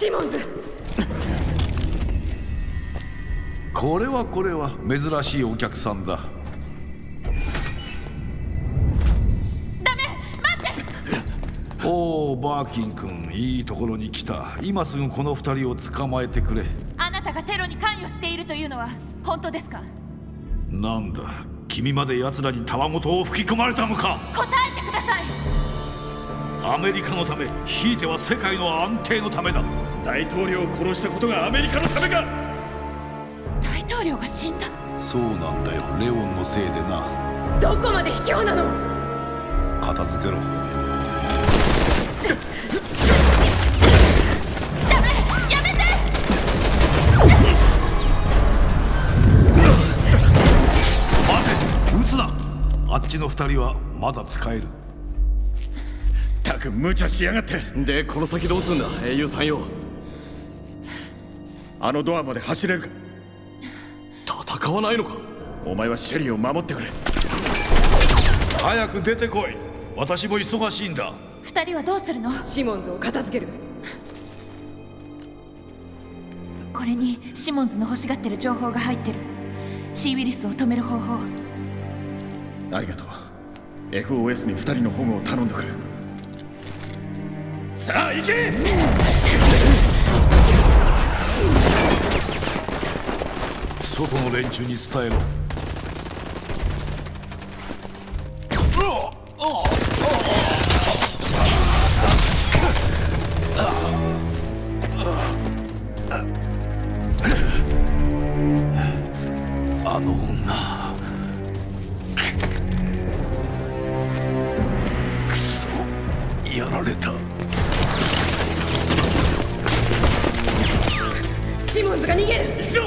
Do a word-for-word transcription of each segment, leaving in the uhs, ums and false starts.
シモンズ。 これはこれは珍しいお客さんだ。 ダメ、待って。 おお、バーキン君、いいところに来た。今すぐこの二人を捕まえてくれ。 あなたがテロに関与しているというのは本当ですか？ なんだ、君まで奴らにたわごとを吹き込まれたのか。 答えてください。 アメリカのため、ひいては世界の安定のためだ。 大統領を殺したことがアメリカのためか。 大統領が死んだ。 そうなんだよ、レオンのせいでな。 どこまで卑怯なの。 片付けろ。 ダメ、やめて。 待て、撃つな。あっちの二人はまだ使える。 たく無茶しやがって。 でこの先どうすんだ、英雄さんよ。 あのドアまで走れるか。 戦わないのか。 お前はシェリーを守ってくれ。 早く出てこい。私も忙しいんだ。 二人はどうするの？ シモンズを片付ける。 これにシモンズの欲しがってる情報が入ってる。シーウィリスを止める方法。 ありがとう。 エフオーエス に二人の保護を頼んどく。さあ行け。 外の連中に伝えろ。あの女、くそ、やられた。 シモンズが逃げる。 行くぞ。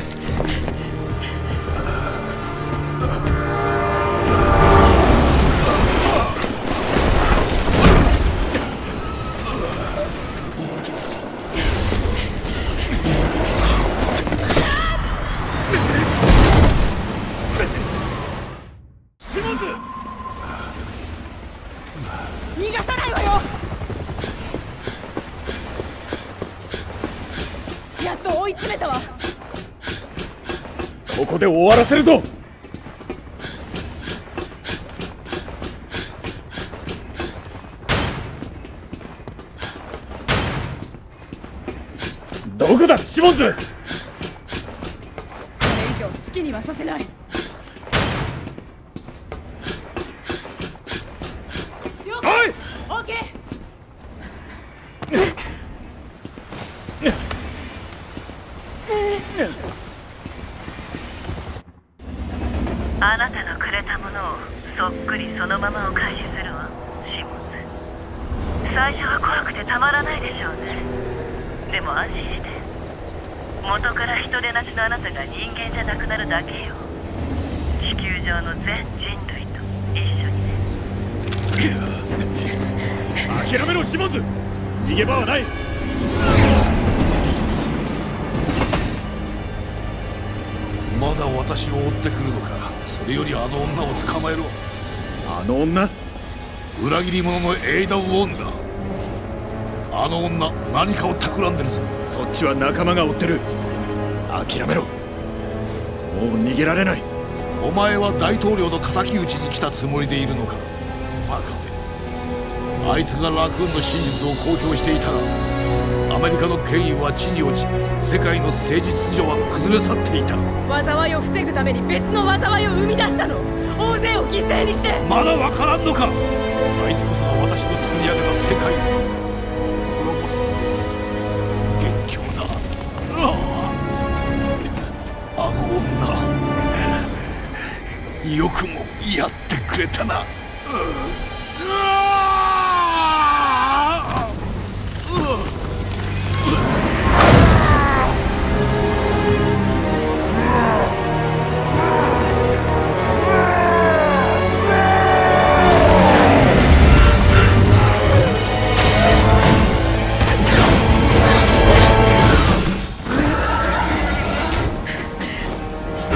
逃がさないわよ。やっと追い詰めたわ。 ここで終わらせるぞ。どこだシモンズ。 これ以上好きにはさせない。 おい。 オーケー。 あなたのくれたものをそっくりそのままお返しするわ、シモンズ。最初は怖くてたまらないでしょうね。でも安心して、元から人でなしのあなたが人間じゃなくなるだけよ。地球上の全人類と一緒にね。 諦めろシモンズ。逃げ場はない。 まだ私を追ってくるのか。それよりあの女を捕まえろ。 あの女、 裏切り者のエイダ・ウォンだ。あの女、何かを企んでるぞ。 そっちは仲間が追ってる。諦めろ。もう逃げられない。 お前は大統領の敵討ちに来たつもりでいるのか。バカめ。あいつがラクーンの真実を公表していたら、アメリカの権威は地に落ち、世界の政治秩序は崩れ去っていた。 災いを防ぐために別の災いを生み出したの。大勢を犠牲にして。 まだわからんのか。あいつこそが私の作り上げた世界を滅ぼす元凶だ。あの女、よくもやってくれたな。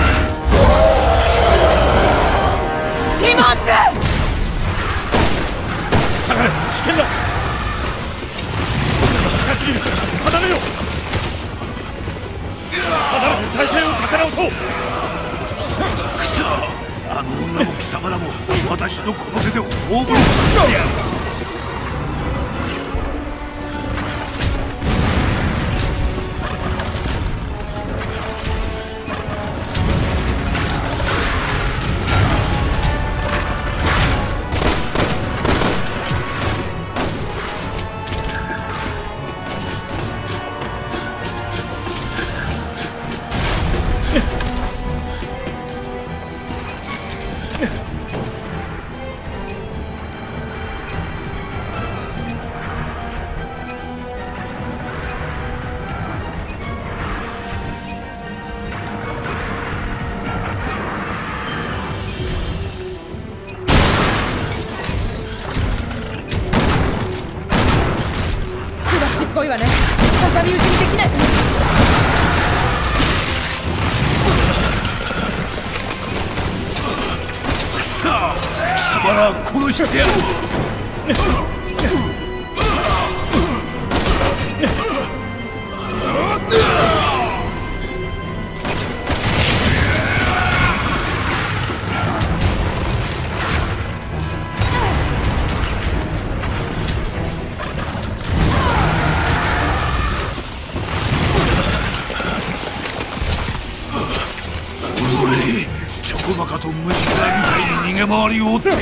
シモンズ！ あの女も貴様らも私のこの手で葬り去ってやる。 こいわね。挟み撃ちにできないかな。 さあ貴様ら殺してやる。チョコバカと虫けらみたいに逃げ回りおって。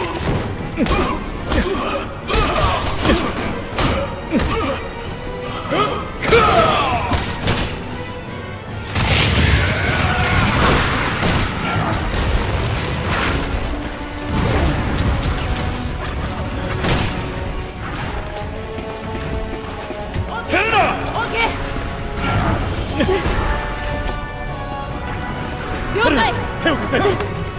変な。オッケー。了解。 手を貸せ。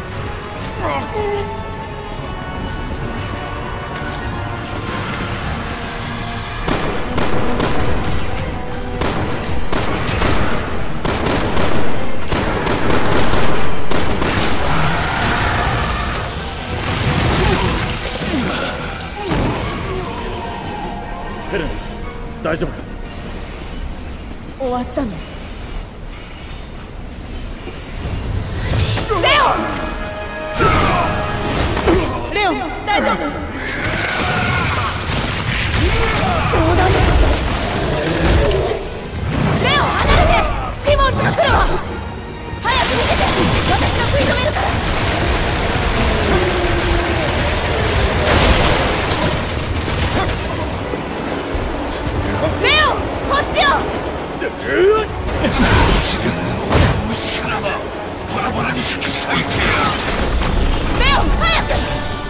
ヘレン、大丈夫か？ 終わったの。レオン、大丈夫？冗談でしょ。レオン、離れて！シモンズが来るわ！早く逃げて！私が食い止めるから！レオン、こっちよ！ 虫からはバラバラにして咲いてや。 レオン、早く！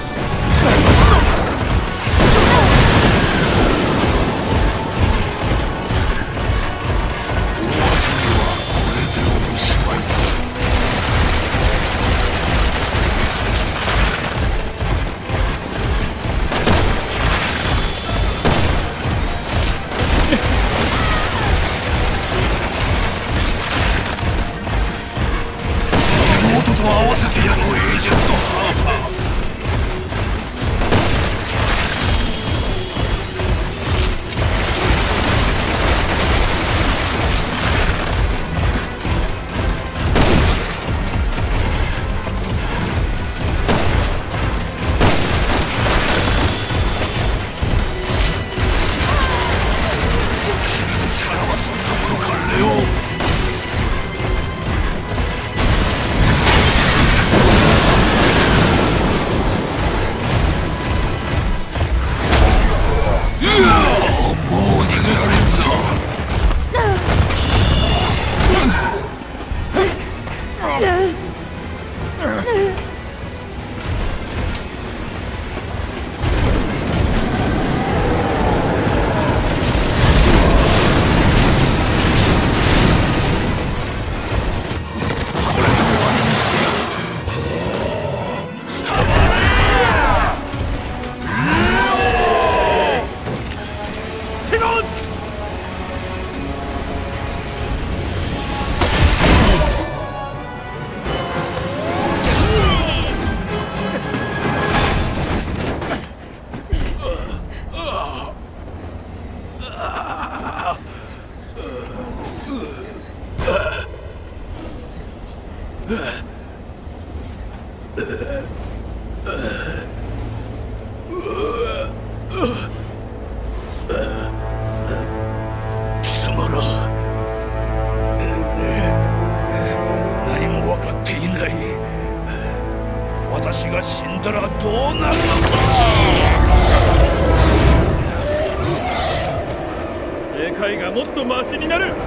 妹と合わせてやろう、エージェントハーパー。力はそんなものか、レオン。 貴様ら何も分かっていない。私が死んだらどうなるのか。 世界がもっとマシになる。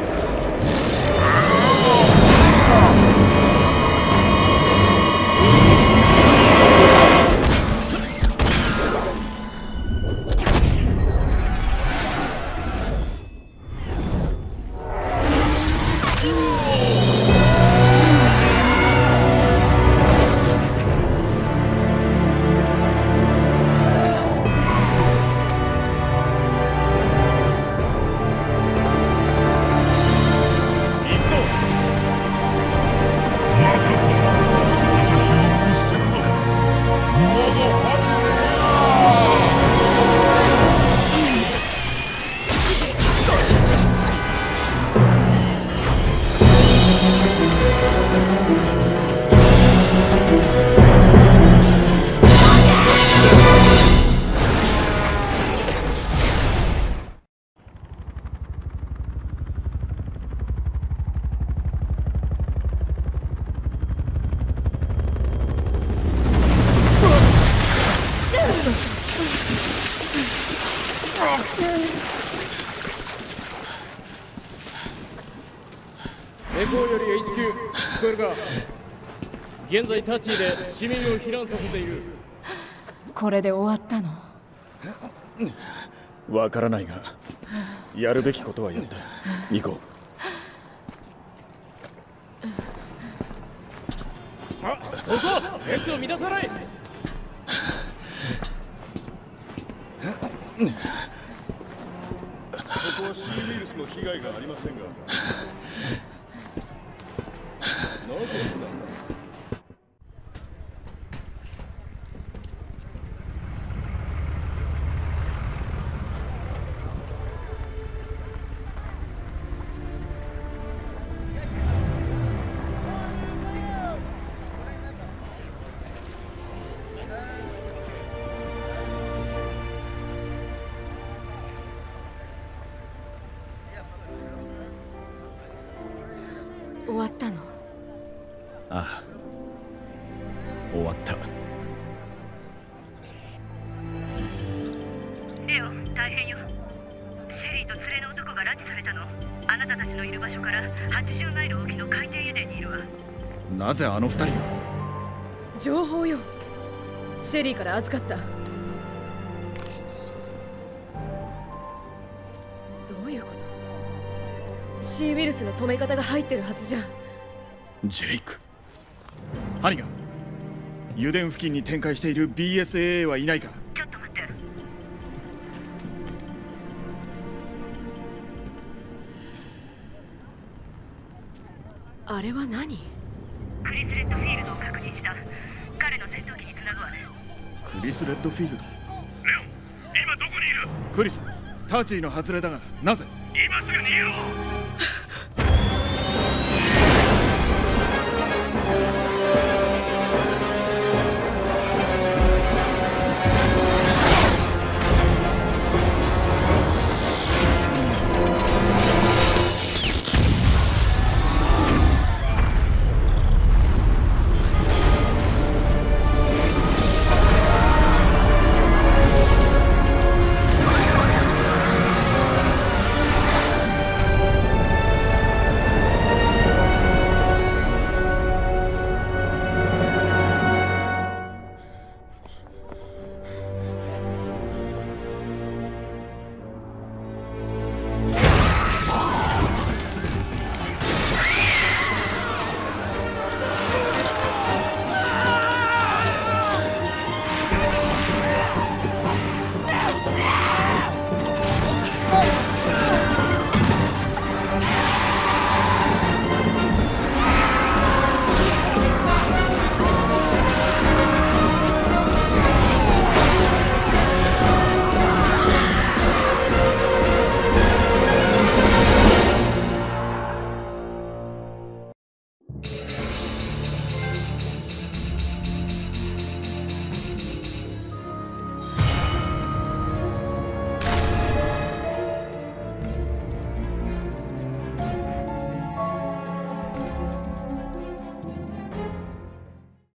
エコーより エイチキュー 聞こえるか。現在タッチーで市民を避難させている。 これで終わったの？ わからないがやるべきことはやった。行こう。あ、そこ列を乱さない。 ここは C ウイルスの被害がありませんが。なぜなんだ。 終わったの？ ああ、終わった。 レオ、大変よ。シェリーと連れの男が拉致されたの。あなたたちのいる場所からはちじゅうマイル沖の海底油田にいるわ。 なぜあの二人が？ 情報よ。シェリーから預かった。どういうこと？シーウイルスの止め方が入ってるはずじゃん。 ジェイク、ハニガン、油田付近に展開している ビーエスエーエー はいないか？ ちょっと待って。 あれは何？ クリス・レッドフィールドを確認した。彼の戦闘機につなぐわね。 クリス・レッドフィールド。 レオン、今どこにいる？ クリス、ターチーの外れだが、なぜ？ 今すぐ逃げろ。